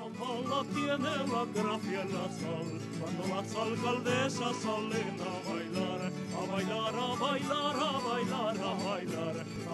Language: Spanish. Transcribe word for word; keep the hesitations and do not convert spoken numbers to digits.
mala tiene la gracia en la sal, cuando las alcaldesas salen a bailar, a bailar, a bailar, a bailar, a bailar.